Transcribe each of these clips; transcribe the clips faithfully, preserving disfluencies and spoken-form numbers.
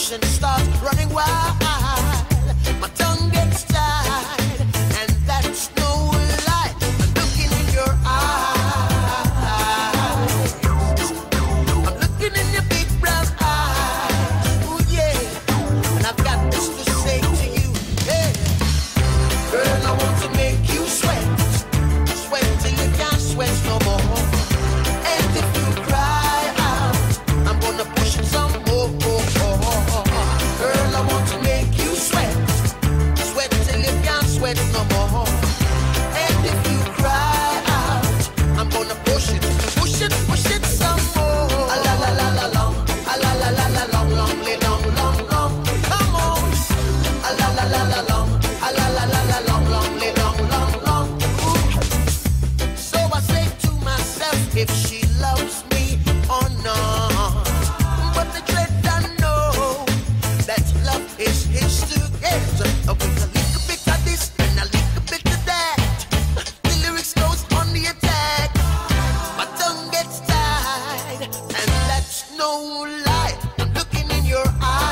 passion starts running wild. My tongue gets tied, and that's no lie. I'm looking in your eyes. I'm looking in your big brown eyes. Oh yeah, and I've got this to say to you. Hey, girl, I want to make you sweat, sweat till you can't sweat no more. And if you cry out, I'm gonna push it some more. Girl, I want to make you sweat, sweat till you can't sweat no more. And if you cry out, I'm gonna push it, push it, push it some more. A la la la la long, a la la la la long, long, long, long, long. Come on. A la la la la long, a la la la la long, long, long, long, long. Ooh. So I say to myself, if she loves me or not. But the dread I know that love is his together. With a little bit of this and a little bit of that, the lyrics goes on the attack. My tongue gets tied, and that's no lie. I'm looking in your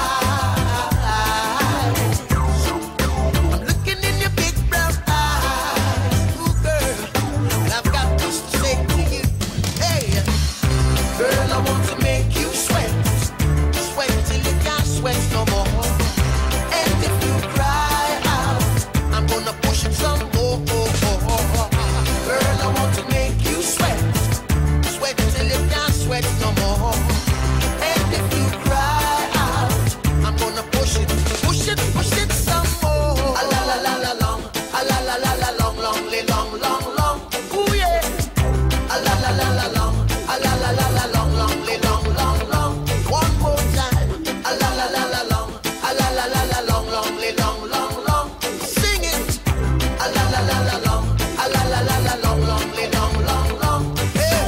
eyes. I'm looking in your big brown eyes. Ooh, girl, and I've got this to say to you. Hey, girl, I want to make you sweat, sweat till you can't sweat no more. And if you cry out, I'm gonna push it some more. Girl, I want to make you sweat, sweat till you can't sweat no more. And if you cry out, I'm gonna push it, push it, push it some more. A la la la la long, a la la la la long, long, long, long, long. Ooh yeah. A la la la la long, a la la la la long, long, long, long, long. One more time. A la la la la long, a la la la la long, long, long, long, long. Sing it. A la la la la long, a la la la la long, long, long, long, long. Hey.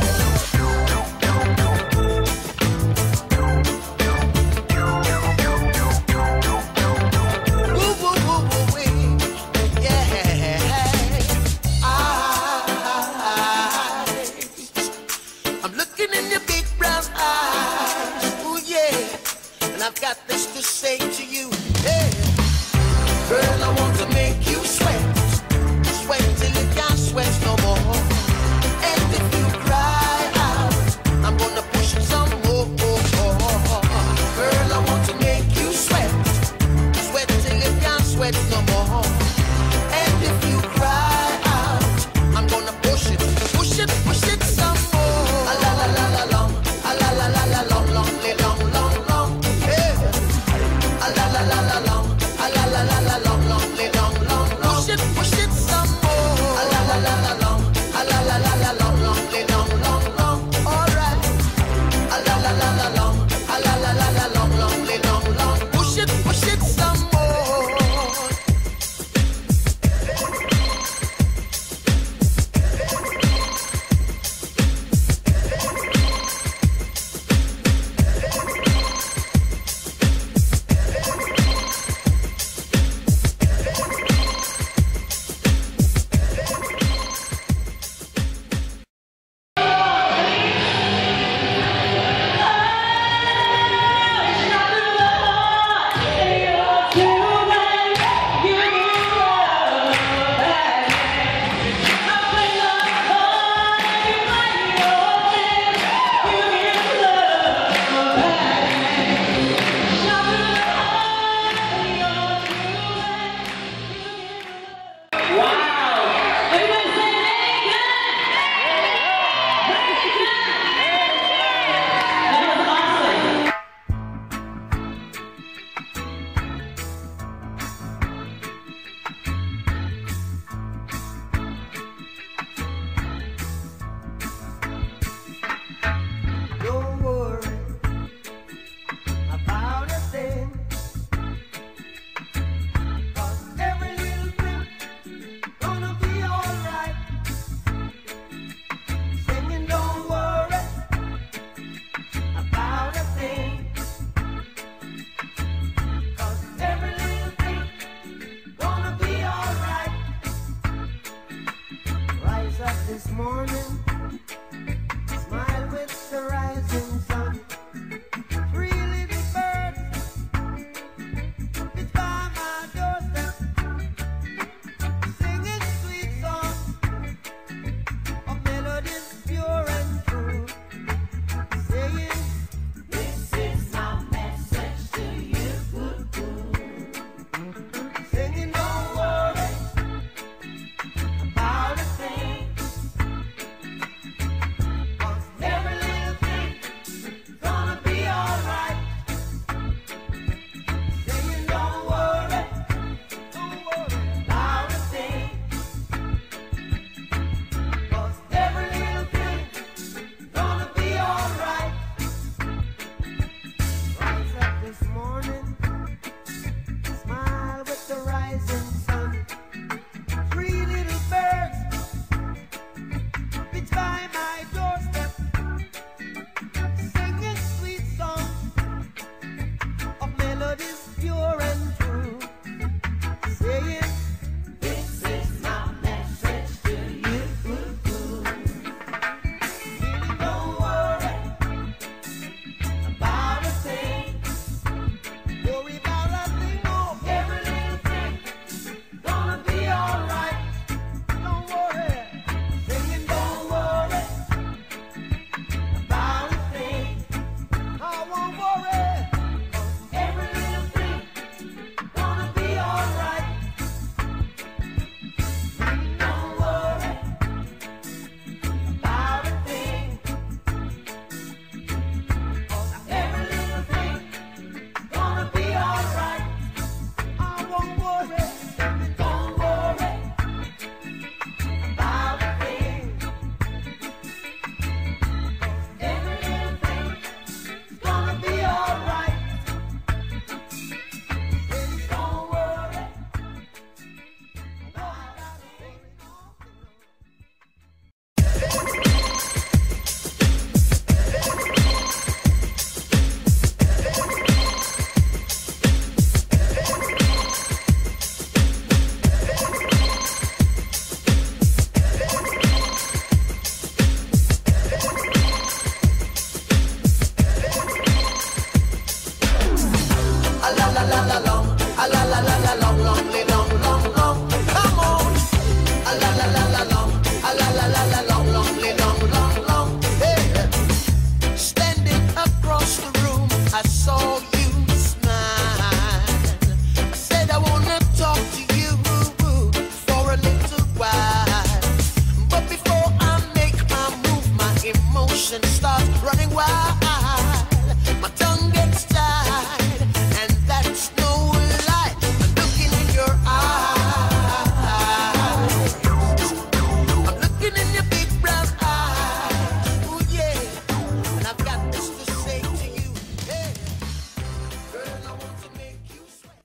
Woo woo woo woo wee. Yeah. Eyes. I'm looking in your big brown eyes. Ooh yeah. And I've got this to say to you. Hey. Girl, I want